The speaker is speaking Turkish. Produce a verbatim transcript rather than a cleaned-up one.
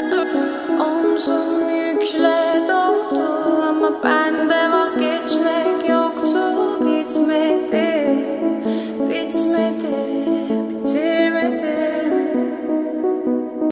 Omzum yükle doldu ama bende vazgeçmek yoktu. Bitmedi, bitmedi.